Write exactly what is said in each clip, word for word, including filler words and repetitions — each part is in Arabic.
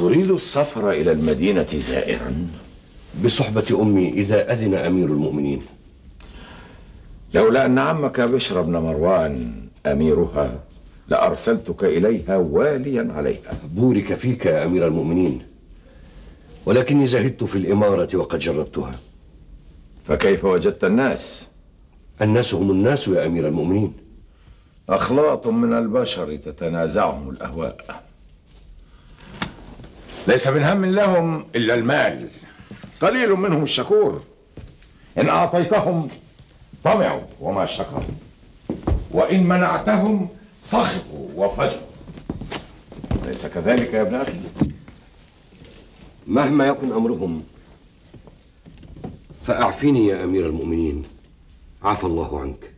أتريد السفر إلى المدينة زائرا؟ بصحبة أمي إذا أذن أمير المؤمنين. لولا أن عمك بشر بن مروان أميرها لأرسلتك إليها واليا عليها. بورك فيك يا أمير المؤمنين، ولكني زهدت في الإمارة وقد جربتها. فكيف وجدت الناس؟ الناس هم الناس يا أمير المؤمنين. أخلاط من البشر تتنازعهم الأهواء، ليس من هم لهم إلا المال، قليل منهم الشكور، إن أعطيتهم طمعوا وما شكروا، وإن منعتهم سخطوا وفجروا. ليس كذلك يا ابن أخي؟ مهما يكن أمرهم فأعفني يا أمير المؤمنين، عفى الله عنك.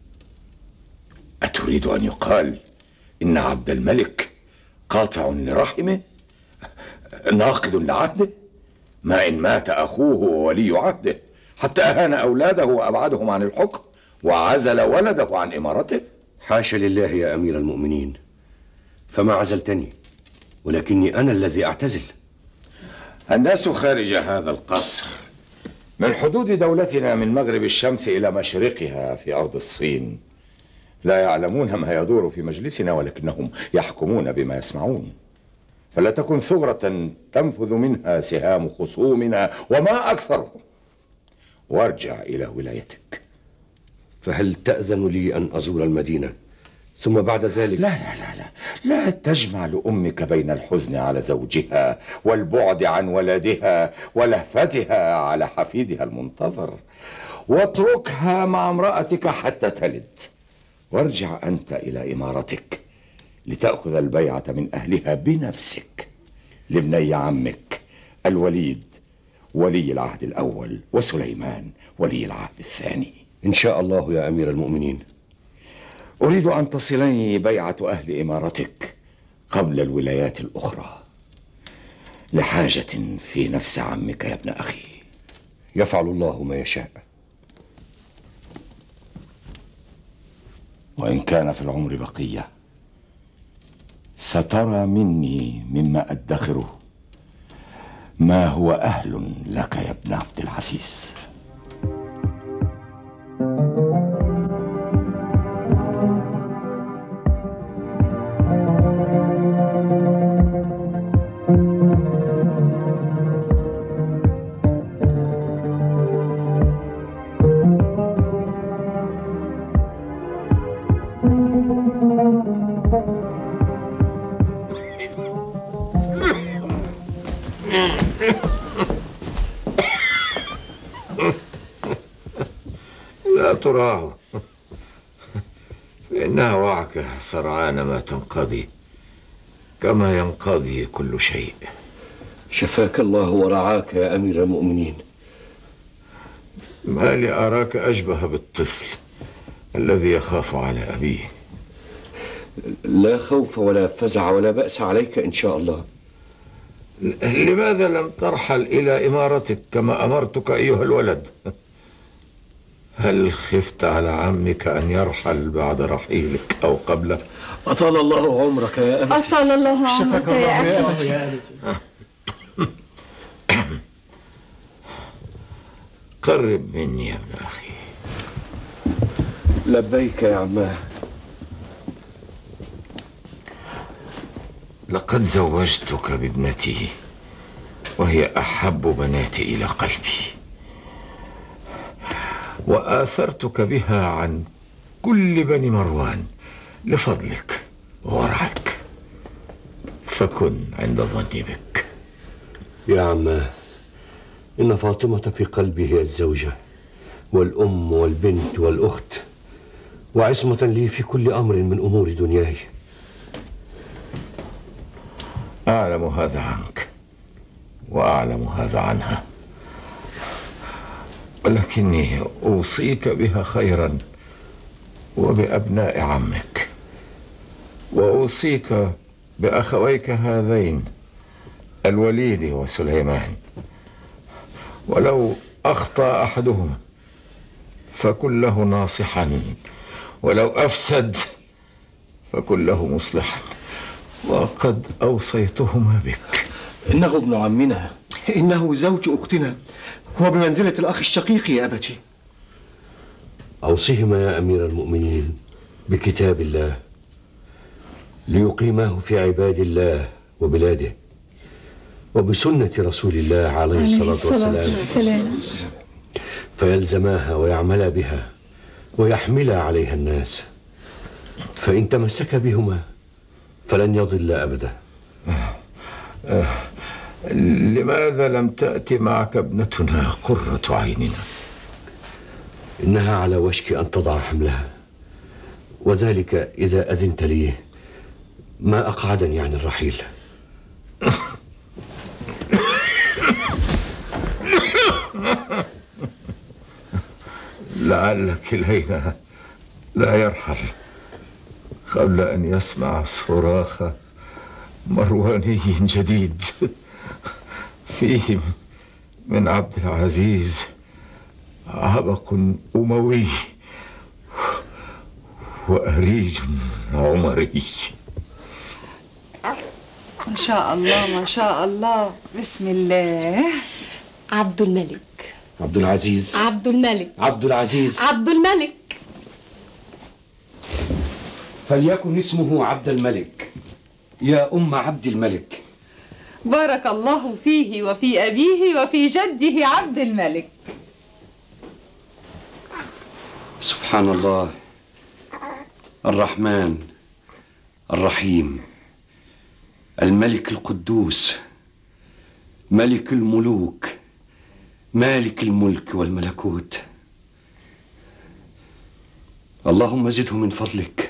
أتريد أن يقال إن عبد الملك قاطع لرحمه، ناقض لعهده؟ ما إن مات أخوه وولي عهده حتى أهان أولاده وأبعدهم عن الحكم وعزل ولده عن إمارته؟ حاشا لله يا أمير المؤمنين، فما عزلتني، ولكني أنا الذي أعتزل. الناس خارج هذا القصر من حدود دولتنا من مغرب الشمس إلى مشرقها في أرض الصين لا يعلمون ما يدور في مجلسنا، ولكنهم يحكمون بما يسمعون. فلا تكن ثغرة تنفذ منها سهام خصومنا وما أكثرهم، وارجع إلى ولايتك. فهل تأذن لي أن أزور المدينة ثم بعد ذلك؟ لا لا لا لا لا تجمع لأمك بين الحزن على زوجها والبعد عن ولدها ولهفتها على حفيدها المنتظر، واتركها مع امرأتك حتى تلد، وارجع أنت إلى إمارتك لتأخذ البيعة من أهلها بنفسك لابني عمك الوليد ولي العهد الأول وسليمان ولي العهد الثاني. إن شاء الله يا أمير المؤمنين. أريد أن تصلني بيعة أهل إمارتك قبل الولايات الأخرى لحاجة في نفس عمك يا ابن أخي. يفعل الله ما يشاء. وإن كان في العمر بقية سترى مني مما أدخره ما هو أهل لك يا ابن عبد العزيز. لا تراعه، فإنها وعكة سرعان ما تنقضي كما ينقضي كل شيء. شفاك الله ورعاك يا أمير المؤمنين. ما لي أراك أشبه بالطفل الذي يخاف على أبيه. لا خوف ولا فزع ولا بأس عليك إن شاء الله. لماذا لم ترحل إلى إمارتك كما أمرتك أيها الولد؟ هل خفت على عمك أن يرحل بعد رحيلك أو قبله؟ أطال الله عمرك يا أبتي. أطال الله عمرك يا أبتي. يا قرب مني يا ابن أخي. لبيك يا عماه. لقد زوجتك بابنتي وهي أحب بناتي إلى قلبي، وآثرتك بها عن كل بني مروان لفضلك وورعك، فكن عند ظني بك. يا عماه، إن فاطمة في قلبي هي الزوجة والأم والبنت والأخت، وعصمة لي في كل أمر من أمور دنياي. أعلم هذا عنك وأعلم هذا عنها، ولكني أوصيك بها خيرا وبأبناء عمك، وأوصيك بأخويك هذين الوليد وسليمان، ولو أخطأ أحدهما فكن له ناصحا، ولو أفسد فكن له مصلحا، وقد أوصيتهما بك. إنه ابن عمنا. إنه زوج أختنا، هو بمنزلة الأخ الشقيق يا أبتي. أوصيهما يا أمير المؤمنين بكتاب الله ليقيماه في عباد الله وبلاده، وبسنة رسول الله عليه الصلاة والسلام، فيلزماها ويعملا بها ويحملا عليها الناس، فإن تمسك بهما فلن يضل أبدا. لماذا لم تأتي معك ابنتنا قرة عيننا؟ إنها على وشك أن تضع حملها، وذلك إذا أذنت لي ما أقعدني عن الرحيل. لعل كلينا لا يرحل قبل أن يسمع صراخ مرواني جديد فيه من عبد العزيز عبق أموي وأريج عمري. ما شاء الله ما شاء الله، بسم الله. عبد الملك، عبد العزيز، عبد الملك، عبد العزيز، عبد الملك. فليكن اسمه عبد الملك يا أم عبد الملك. بارك الله فيه وفي أبيه وفي جده عبد الملك. سبحان الله، الرحمن الرحيم، الملك القدوس، ملك الملوك، مالك الملك والملكوت. اللهم زده من فضلك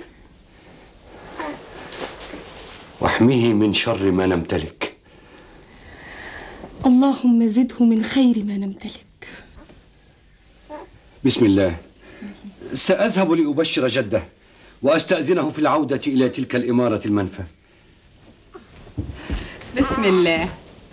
واحميه من شر ما نمتلك. اللهم زده من خير ما نمتلك. بسم الله. سأذهب لأبشر جده وأستأذنه في العودة إلى تلك الإمارة المنفى. بسم الله.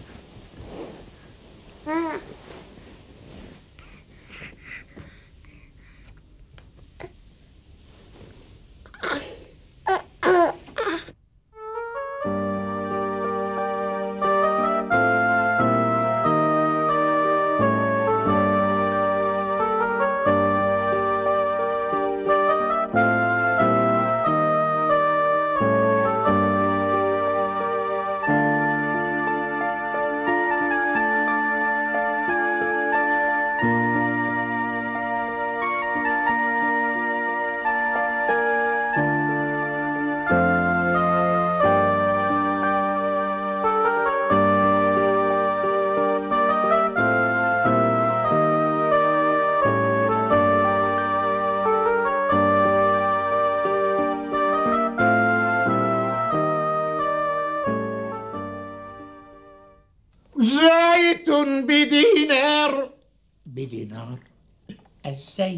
زيت بدينار. بدينار الزيت.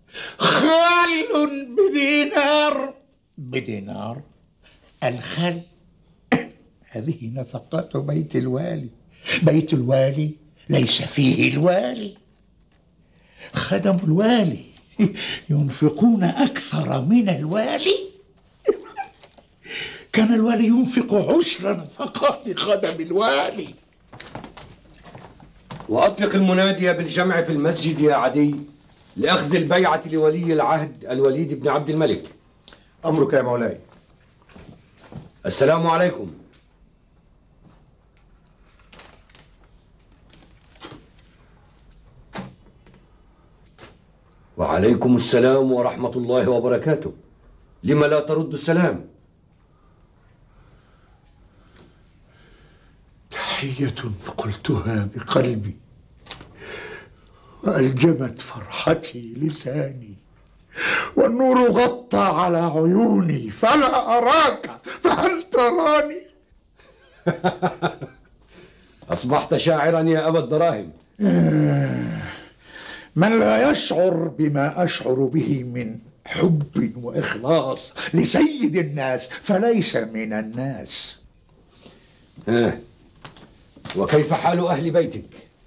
خل بدينار. بدينار الخل. هذه نفقات بيت الوالي. بيت الوالي ليس فيه الوالي. خدم الوالي ينفقون أكثر من الوالي. كان الوالي ينفق عشر نفقات خدم الوالي. وأطلق المنادي بالجمع في المسجد يا عدي لأخذ البيعة لولي العهد الوليد بن عبد الملك. أمرك يا مولاي. السلام عليكم. وعليكم السلام ورحمة الله وبركاته. لما لا ترد السلام؟ تحية قلتها بقلبي وألجمت فرحتي لساني، والنور غطى على عيوني فلا أراك فهل تراني؟ أصبحت شاعرا يا أبا الدراهم. من لا يشعر بما أشعر به من حب وإخلاص لسيد الناس فليس من الناس. آه. وكيف حال أهل بيتك؟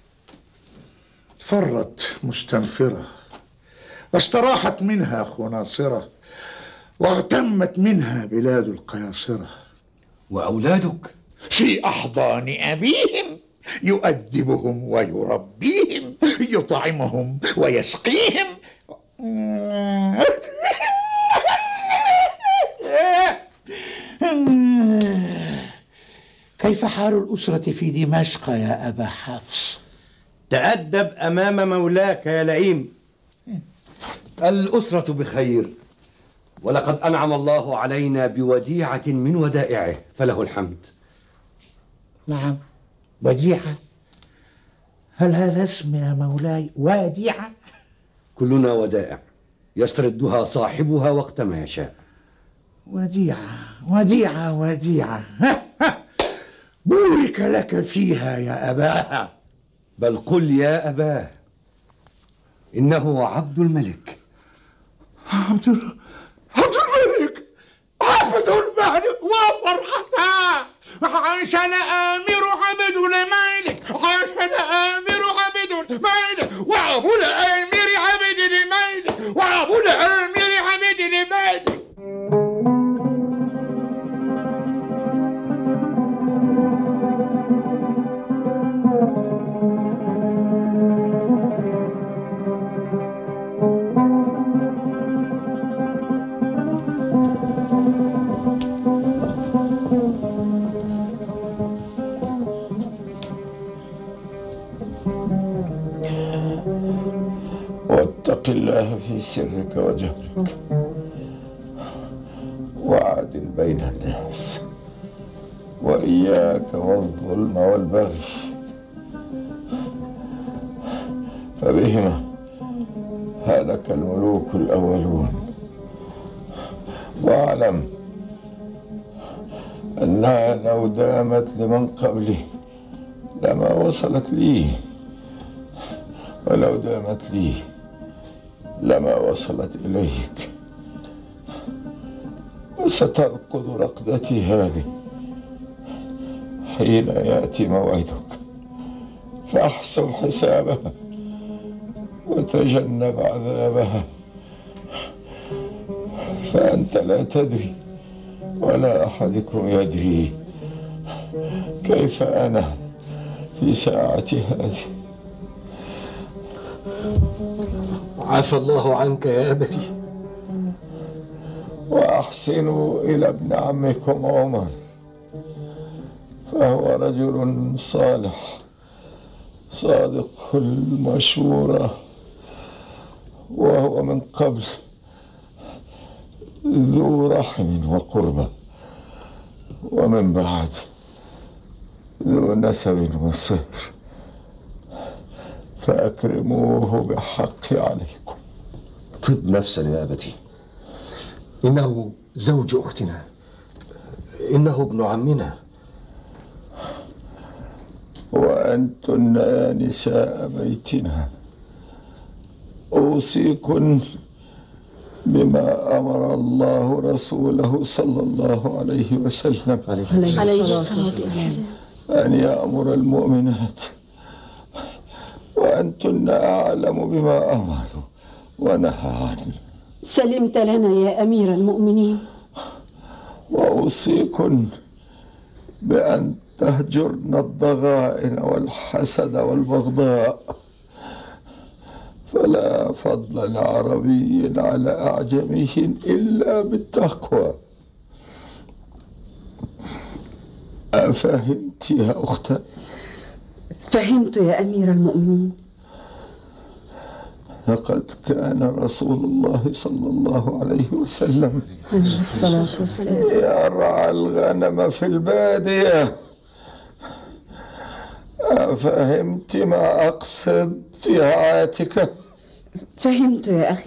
فرت مستنفرة واستراحت منها خناصرة واغتمت منها بلاد القياصرة. وأولادك؟ في أحضان أبيهم، يؤدبهم ويربيهم، يطعمهم ويسقيهم. كيف حال الأسرة في دمشق يا أبا حفص؟ تأدب أمام مولاك يا لئيم. الأسرة بخير، ولقد أنعم الله علينا بوديعة من ودائعه فله الحمد. نعم، وديعة؟ هل هذا اسم يا مولاي؟ وديعة؟ كلنا ودائع يستردها صاحبها وقت ما يشاء. وديعة وديعة وديعة. بورك لك فيها يا أباها. بل قل يا أباه إنه عبد الملك. عبد عبد الملك عبد الملك وفرحتها. عاشنا آمر عبد الملك، عاشنا آمر عبد الملك، وأبو الآمر عبد الملك، وأبو الآمر عبد الملك. واتق الله في سرك وجهرك، وعدل بين الناس، وإياك والظلم والبغي، فبهما هلك الملوك الأولون. واعلم أنها لو دامت لمن قبلي لما وصلت لي، ولو دامت لي لما وصلت إليك. وسترقد رقدتي هذه حين يأتي موعدك، فاحسب حسابها وتجنب عذابها، فأنت لا تدري ولا أحدكم يدري كيف أنا في ساعتي هذه. عفى الله عنك يا أبتي. وأحسنوا إلى ابن عمكم عمر، فهو رجل صالح صادق المشورة، وهو من قبل ذو رحم وقربة، ومن بعد ذو نسب وصهر، فأكرموه بحق عليكم. طب نفسا يا أبتي، إنه زوج أختنا، إنه ابن عمنا. وأنتن يا نساء بيتنا أوصيكن بما أمر الله رسوله صلى الله عليه وسلم عليه الصلاة والسلام أن يأمر المؤمنات، وأنتن أعلم بما أمر ونهى عنه. سلمت لنا يا أمير المؤمنين. وأوصيكن بأن تهجرن الضغائن والحسد والبغضاء، فلا فضل لعربي على أعجمي إلا بالتقوى. أفهمت يا أختي؟ فهمت يا أمير المؤمنين. لقد كان رسول الله صلى الله عليه وسلم يرعى الغنم في البادية. أفهمت ما أقصد يا عاتكة؟ فهمت يا أخي.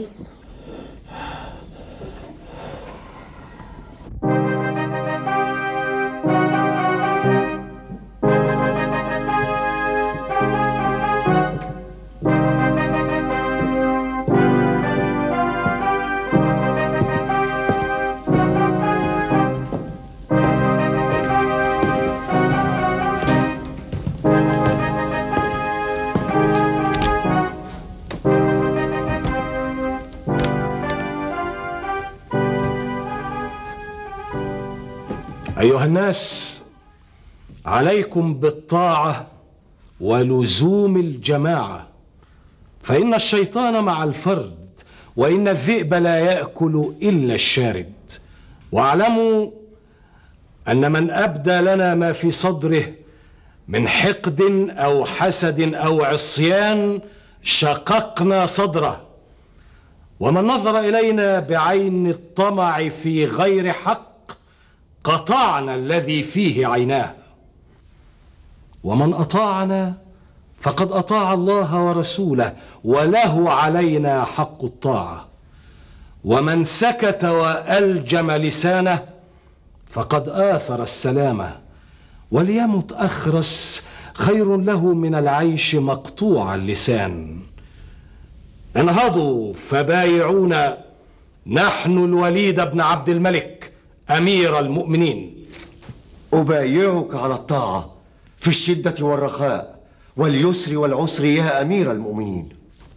أيها الناس، عليكم بالطاعة ولزوم الجماعة، فإن الشيطان مع الفرد، وإن الذئب لا يأكل إلا الشارد. واعلموا أن من أبدى لنا ما في صدره من حقد أو حسد أو عصيان شققنا صدره، ومن نظر إلينا بعين الطمع في غير حق قطعنا الذي فيه عيناه، ومن أطاعنا فقد أطاع الله ورسوله وله علينا حق الطاعة، ومن سكت وألجم لسانه فقد آثر السلامة، وليمت أخرس خير له من العيش مقطوع اللسان. انهضوا فبايعونا نحن الوليد بن عبد الملك أمير المؤمنين. أبايعك على الطاعة في الشدة والرخاء واليسر والعسر يا أمير المؤمنين.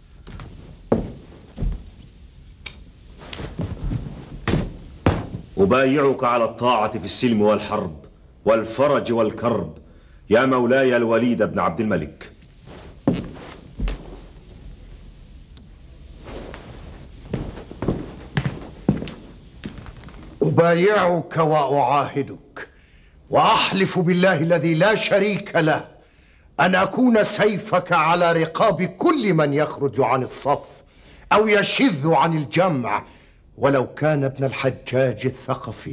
أبايعك على الطاعة في السلم والحرب والفرج والكرب يا مولاي الوليد بن عبد الملك. أبايعك وأعاهدك وأحلف بالله الذي لا شريك له أن أكون سيفك على رقاب كل من يخرج عن الصف أو يشذ عن الجمع ولو كان ابن الحجاج الثقفي.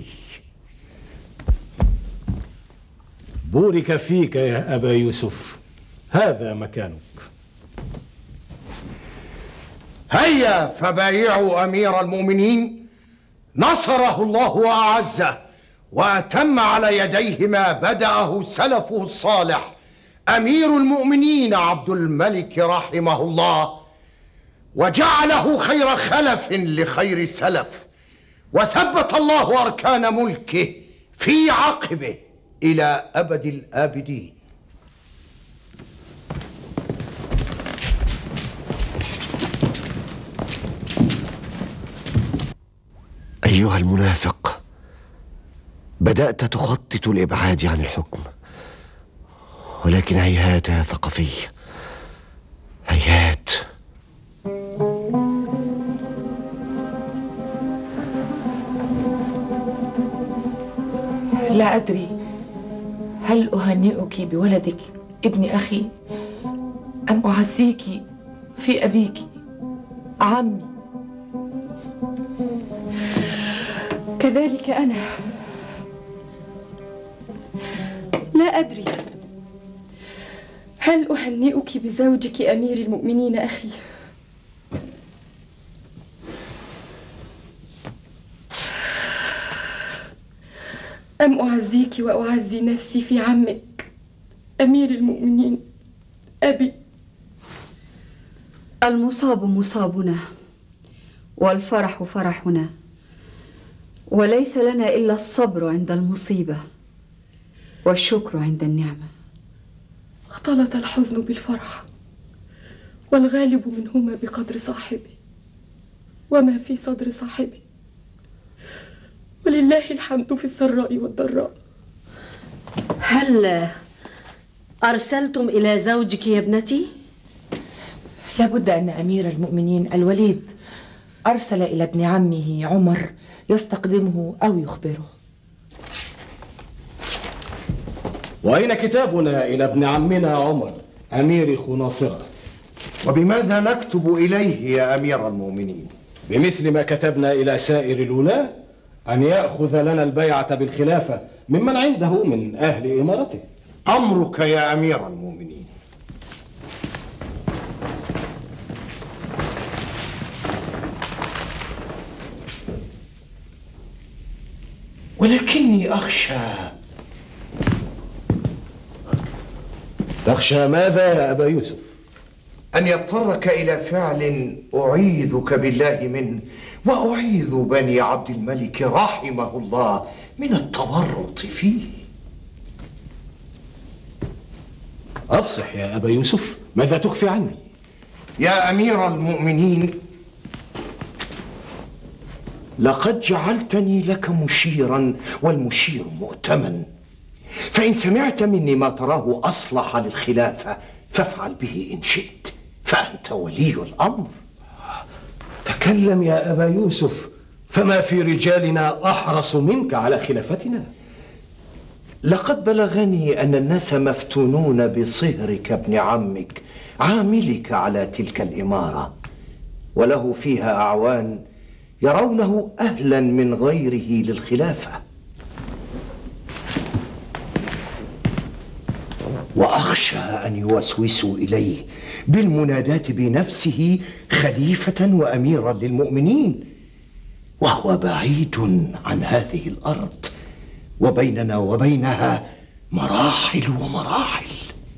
بورك فيك يا أبا يوسف، هذا مكانك. هيا فبايعوا أمير المؤمنين، نصره الله وأعزه وأتم على يديه ما بدأه سلفه الصالح أمير المؤمنين عبد الملك رحمه الله، وجعله خير خلف لخير سلف، وثبت الله أركان ملكه في عقبه إلى أبد الآبدين. أيها المنافق، بدأت تخطط الإبعاد عن الحكم، ولكن هيهات يا ثقفي، هيهات. لا أدري هل أهنئك بولدك ابن أخي أم أعزيك في أبيك عمي. كذلك أنا لا أدري هل أهنئك بزوجك أمير المؤمنين أخي أم أعزيك وأعزي نفسي في عمك أمير المؤمنين أبي. المصاب مصابنا والفرح فرحنا، وليس لنا إلا الصبر عند المصيبة والشكر عند النعمة. اختلط الحزن بالفرح، والغالب منهما بقدر صاحبه وما في صدر صاحبه، ولله الحمد في السراء والضراء. هل أرسلتم إلى زوجك يا ابنتي؟ لابد أن أمير المؤمنين الوليد أرسل إلى ابن عمه عمر يستقدمه أو يخبره. وأين كتابنا إلى ابن عمنا عمر أمير خناصرة؟ وبماذا نكتب إليه يا أمير المؤمنين؟ بمثل ما كتبنا إلى سائر الولاة، أن يأخذ لنا البيعة بالخلافة ممن عنده من أهل إمارته. أمرك يا أمير المؤمنين. ولكني أخشى. تخشى ماذا يا أبا يوسف؟ أن يضطرك إلى فعل أعيذك بالله منه وأعيذ بني عبد الملك رحمه الله من التورط فيه. أفصح يا أبا يوسف، ماذا تخفي عني؟ يا أمير المؤمنين، لقد جعلتني لك مشيرا والمشير مؤتمن، فإن سمعت مني ما تراه أصلح للخلافة فافعل به إن شئت، فأنت ولي الأمر. تكلم يا أبا يوسف، فما في رجالنا أحرص منك على خلافتنا؟ لقد بلغني أن الناس مفتونون بصهرك ابن عمك عاملك على تلك الإمارة، وله فيها أعوان يرونه أهلا من غيره للخلافة، وأخشى أن يوسوسوا إليه بالمناداة بنفسه خليفة وأميرا للمؤمنين، وهو بعيد عن هذه الأرض، وبيننا وبينها مراحل ومراحل.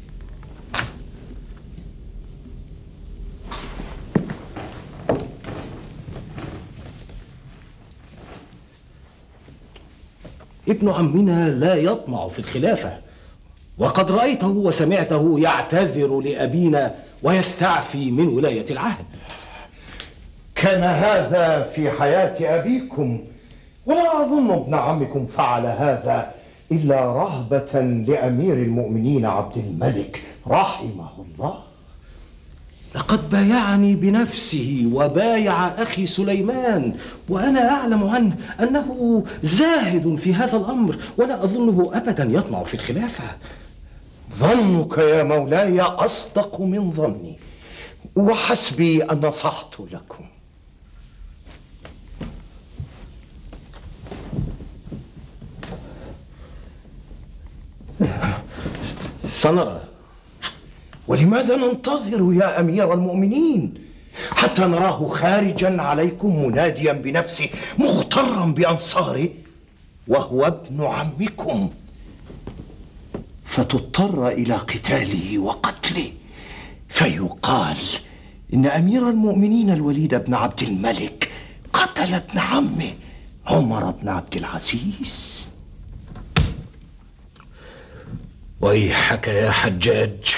ابن عمنا لا يطمع في الخلافة، وقد رأيته وسمعته يعتذر لأبينا ويستعفي من ولاية العهد. كان هذا في حياة أبيكم، ولا أظن ابن عمكم فعل هذا إلا رهبة لأمير المؤمنين عبد الملك رحمه الله. لقد بايعني بنفسه وبايع أخي سليمان، وأنا أعلم عنه أنه زاهد في هذا الأمر، ولا أظنه أبدا يطمع في الخلافة. ظنك يا مولاي أصدق من ظني، وحسبي أن نصحت لكم. سنرى. ولماذا ننتظر يا أمير المؤمنين حتى نراه خارجا عليكم مناديا بنفسه مغترا بأنصاره وهو ابن عمكم، فتضطر إلى قتاله وقتله، فيقال إن أمير المؤمنين الوليد بن عبد الملك قتل ابن عمه عمر بن عبد العزيز. ويحك يا حجاج،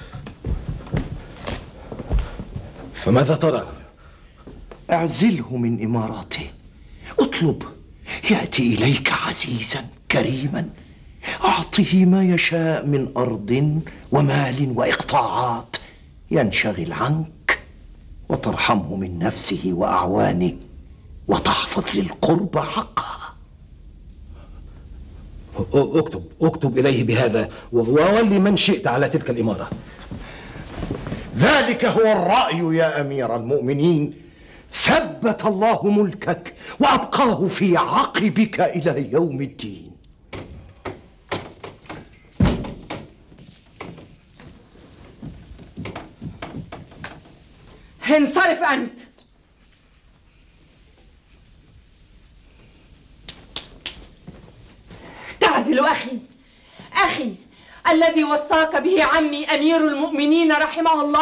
فماذا ترى؟ اعزله من إماراته، اطلب يأتي إليك عزيزا كريما، أعطه ما يشاء من أرض ومال وإقطاعات، ينشغل عنك وترحمه من نفسه وأعوانه، وتحفظ للقربى حقها. اكتب اكتب إليه بهذا، وولي من شئت على تلك الإمارة. ذلك هو الرأي يا أمير المؤمنين، ثبت الله ملكك وأبقاه في عقبك إلى يوم الدين. انصرف أنت. تعزل أخي، أخي الذي وصاك به عمي أمير المؤمنين رحمه الله،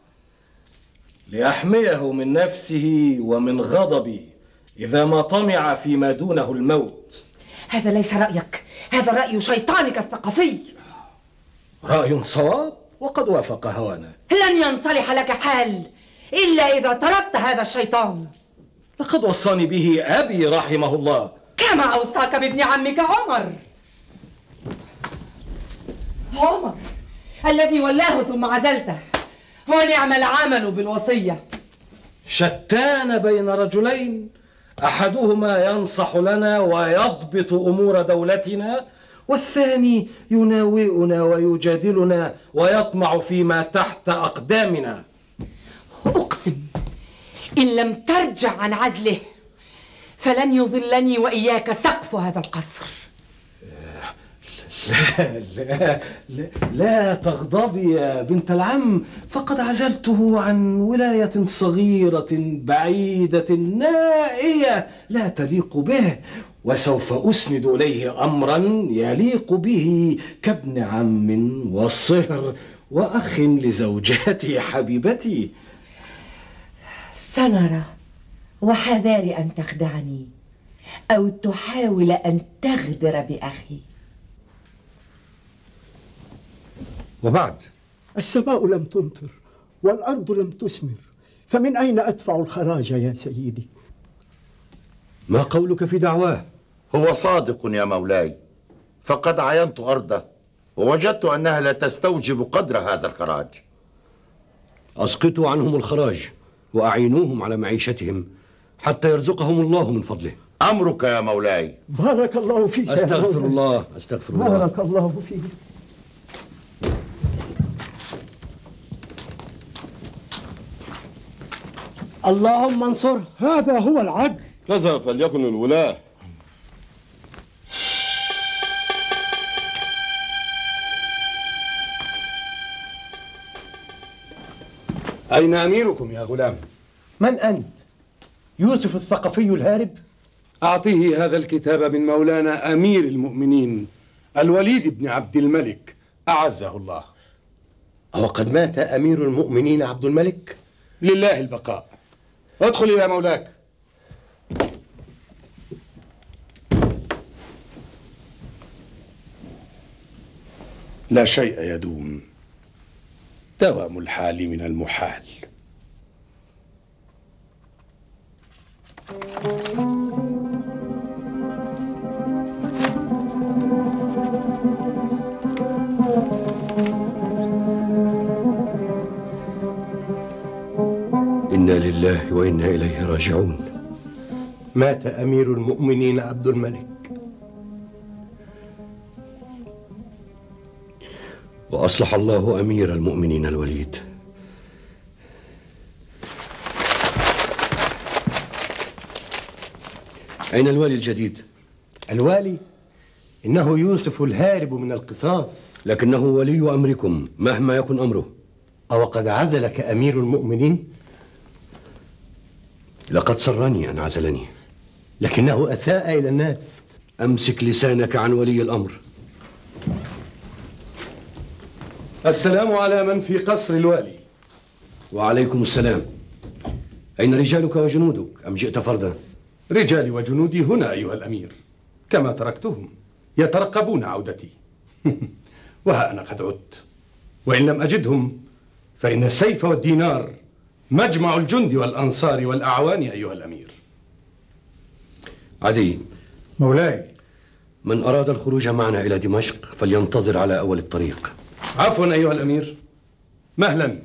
ليحميه من نفسه ومن غضبي إذا ما طمع فيما دونه الموت. هذا ليس رأيك، هذا رأي شيطانك الثقفي. رأي صواب وقد وافق هوانا. لن ينصلح لك حال إلا إذا طردت هذا الشيطان. لقد وصاني به أبي رحمه الله، كما أوصاك بابن عمك عمر. عمر الذي ولاه ثم عزلته، ونعم العمل بالوصية. شتان بين رجلين، أحدهما ينصح لنا ويضبط أمور دولتنا، والثاني يناوئنا ويجادلنا ويطمع فيما تحت أقدامنا. أقسم إن لم ترجع عن عزله فلن يظلني وإياك سقف هذا القصر. لا لا لا, لا تغضبي يا بنت العم، فقد عزلته عن ولاية صغيرة بعيدة نائية لا تليق به، وسوف أسند إليه أمرا يليق به كابن عم وصهر وأخ لزوجاتي حبيبتي. سنرى، وحذاري أن تخدعني أو تحاول أن تغدر بأخي. وبعد؟ السماء لم تمطر والأرض لم تثمر، فمن أين أدفع الخراج يا سيدي؟ ما قولك في دعواه؟ هو صادق يا مولاي، فقد عاينت أرضه ووجدت أنها لا تستوجب قدر هذا الخراج. أسقطوا عنهم الخراج وأعينوهم على معيشتهم حتى يرزقهم الله من فضله. أمرك يا مولاي. بارك الله فيك. أستغفر الله أستغفر الله. بارك الله فيك. اللهم انصر، هذا هو العدل. كذا فليكن الولاة. أين أميركم يا غلام؟ من أنت؟ يوسف الثقفي الهارب؟ أعطيه هذا الكتاب من مولانا أمير المؤمنين الوليد بن عبد الملك أعزه الله. أو قد مات أمير المؤمنين عبد الملك؟ لله البقاء. ادخل إلى مولاك. لا شيء يدوم، دوام الحال من المحال. إنا لله وإنا إليه راجعون. مات أمير المؤمنين عبد الملك، وأصلح الله أمير المؤمنين الوليد. أين الوالي الجديد؟ الوالي؟ إنه يوسف الهارب من القصاص. لكنه ولي أمركم مهما يكن أمره. أو قد عزلك أمير المؤمنين؟ لقد سرني أن عزلني، لكنه أساء إلى الناس. أمسك لسانك عن ولي الأمر. السلام على من في قصر الوالي. وعليكم السلام. أين رجالك وجنودك أم جئت فردا؟ رجالي وجنودي هنا أيها الأمير، كما تركتهم يترقبون عودتي. وها أنا قد عدت، وإن لم أجدهم فإن السيف والدينار مجمع الجند والأنصار والأعوان أيها الأمير. عدي مولاي، من أراد الخروج معنا إلى دمشق فلينتظر على أول الطريق. عفوا أيها الأمير، مهلا.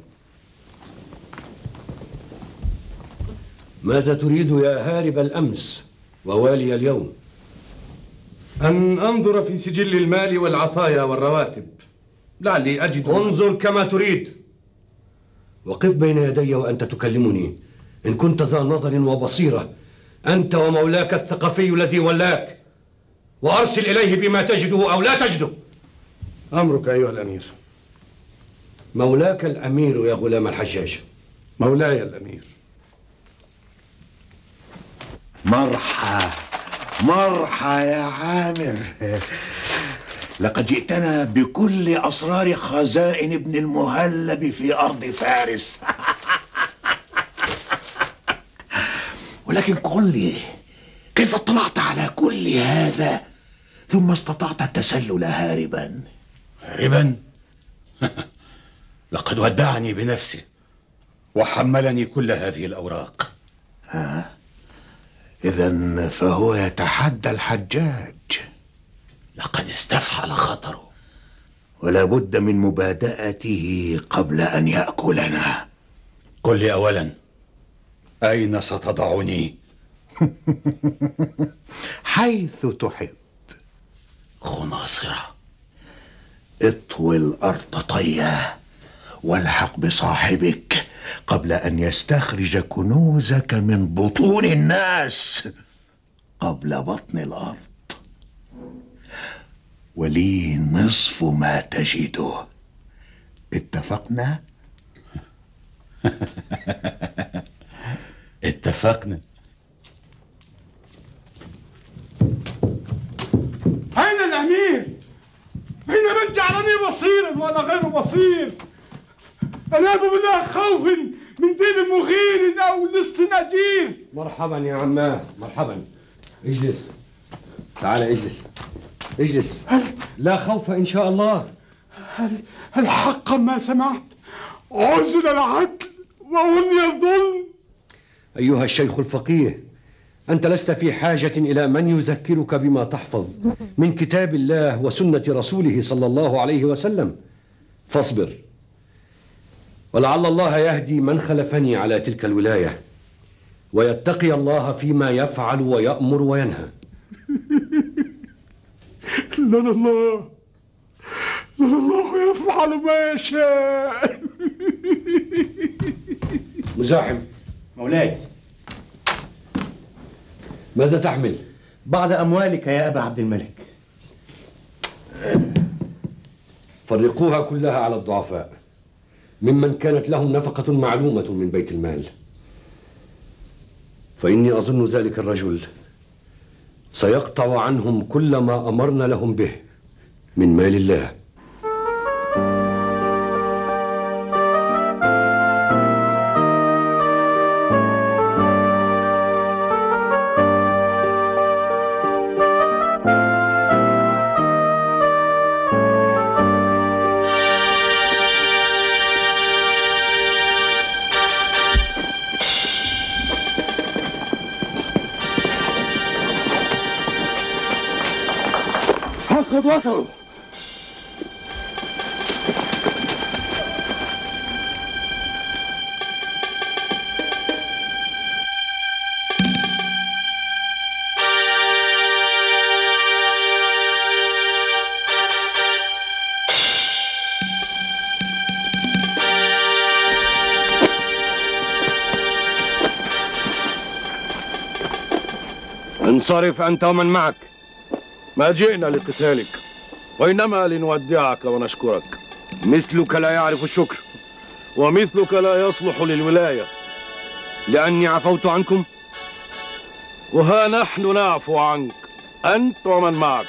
ماذا تريد يا هارب الأمس ووالي اليوم؟ أن أنظر في سجل المال والعطايا والرواتب لعلي أجد. انظر كما تريد، وقف بين يدي وأنت تكلمني إن كنت ذا نظر وبصيرة، أنت ومولاك الثقفي الذي ولاك، وأرسل إليه بما تجده أو لا تجده. أمرك أيها الأمير. مولاك الأمير يا غلام الحجاج. مولاي الأمير. مرحى مرحى يا عامر، لقد جئتنا بكل أسرار خزائن ابن المهلب في أرض فارس. ولكن قل لي، كيف اطلعت على كل هذا ثم استطعت التسلل هاربا؟ هاربا؟ لقد ودعني بنفسه وحملني كل هذه الأوراق. آه. إذن فهو يتحدى الحجاج. لقد استفحل خطره، ولا بد من مبادئته قبل أن يأكلنا. قل لي أولا، أين ستضعني؟ حيث تحب. خناصرة. اطوي الأرض طيا والحق بصاحبك قبل أن يستخرج كنوزك من بطون الناس قبل بطن الأرض، ولي نصف ما تجده. اتفقنا؟ اتفقنا. أين الأمير؟ أين من جعلني بصيرا وأنا غير بصير؟ أناب بالله خوف من دين مغير أو لص نجير. مرحبا يا عماه، مرحبا. اجلس، تعال اجلس اجلس. هل لا خوف إن شاء الله. هل, هل حقا ما سمعت عزل العدل وأولي الظلم؟ أيها الشيخ الفقيه، أنت لست في حاجة إلى من يذكرك بما تحفظ من كتاب الله وسنة رسوله صلى الله عليه وسلم. فاصبر، ولعل الله يهدي من خلفني على تلك الولاية ويتقي الله فيما يفعل ويأمر وينهى. لا لا الله لا الله يفعل ما يشاء. مزاحم. مولاي، ماذا تحمل؟ بعض أموالك يا أبا عبد الملك. فرقوها كلها على الضعفاء ممن كانت لهم نفقة معلومة من بيت المال، فإني أظن ذلك الرجل سيقطع عنهم كل ما أمرنا لهم به من مال الله. قد وصلوا. انصرف أنت ومن معك. ما جئنا لقتالك، وإنما لنودعك ونشكرك. مثلك لا يعرف الشكر، ومثلك لا يصلح للولاية. لأني عفوت عنكم؟ وها نحن نعفو عنك أنت ومن معك.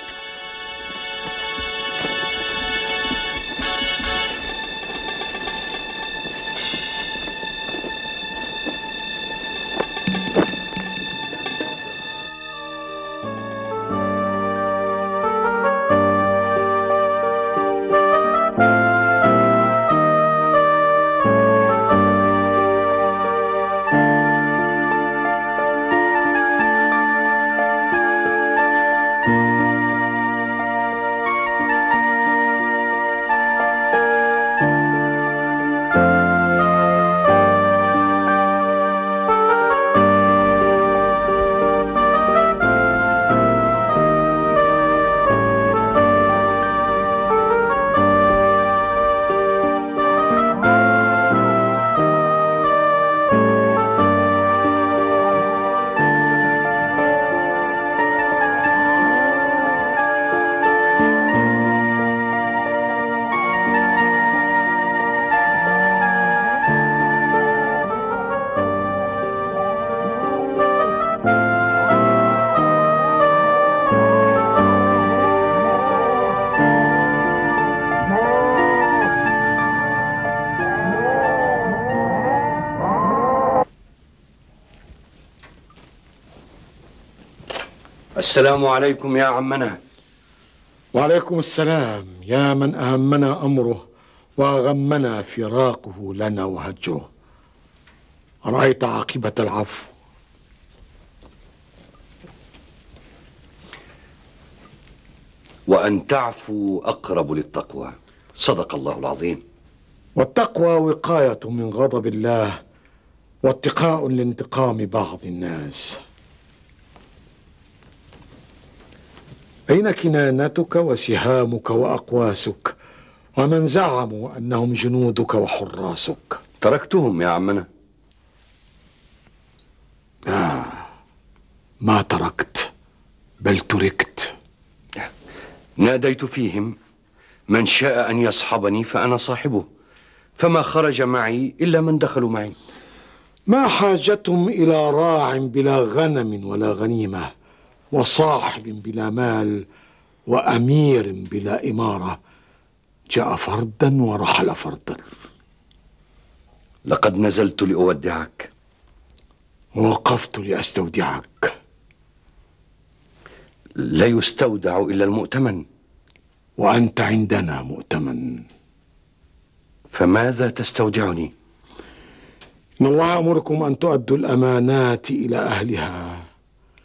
السلام عليكم يا عمنا. وعليكم السلام يا من أهمنا أمره وأغمنا فراقه لنا وهجره. أرأيت عاقبة العفو؟ وأن تعفو أقرب للتقوى. صدق الله العظيم. والتقوى وقاية من غضب الله واتقاء لانتقام بعض الناس. أين كنانتك وسهامك وأقواسك ومن زعموا أنهم جنودك وحراسك؟ تركتهم يا عمنا. آه، ما تركت بل تركت. ناديت فيهم من شاء أن يصحبني فأنا صاحبه، فما خرج معي إلا من دخلوا معي. ما حاجتهم إلى راع بلا غنم ولا غنيمة، وصاحب بلا مال، وأمير بلا إمارة، جاء فردا ورحل فردا. لقد نزلت لأودعك ووقفت لأستودعك. لا يستودع إلا المؤتمن، وأنت عندنا مؤتمن. فماذا تستودعني؟ إن الله أمركم أن تؤدوا الأمانات إلى أهلها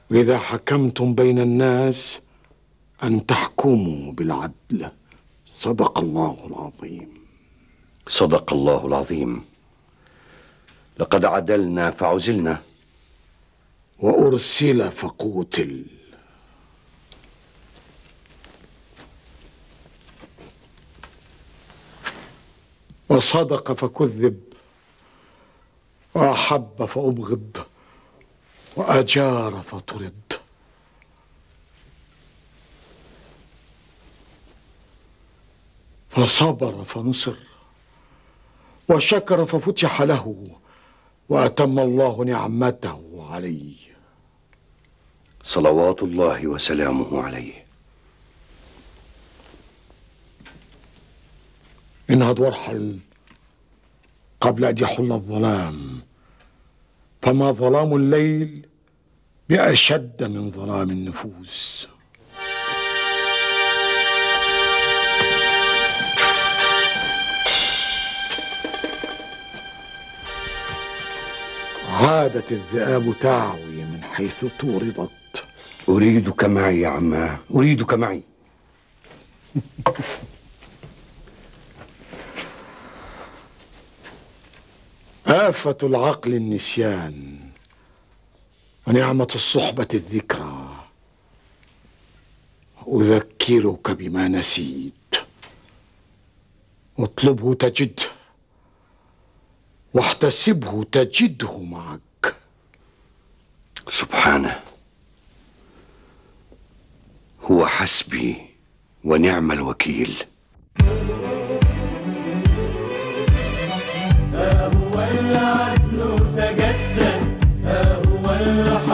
وإذا حكمتم بين الناس أن تحكموا بالعدل. صدق الله العظيم. صدق الله العظيم. لقد عدلنا فعزلنا، وأرسل فقوتل. وصدق فكذب، وأحب فأبغض، وأجار فطرد. فصبر فنصر، وشكر ففتح له، وأتم الله نعمته عليه. صلوات الله وسلامه عليه. انهض وارحل قبل أن يحل الظلام، فما ظلام الليل بأشد من ظلام النفوس. عادت الذئاب تعوي من حيث طوردت. أريدك معي يا عماه، أريدك معي. آفة العقل النسيان، ونعمة الصحبة الذكرى. أذكرك بما نسيت، اطلبه تجده، واحتسبه تجده معك. سبحانه، هو حسبي ونعم الوكيل. هو العدل تجسد، هو الحق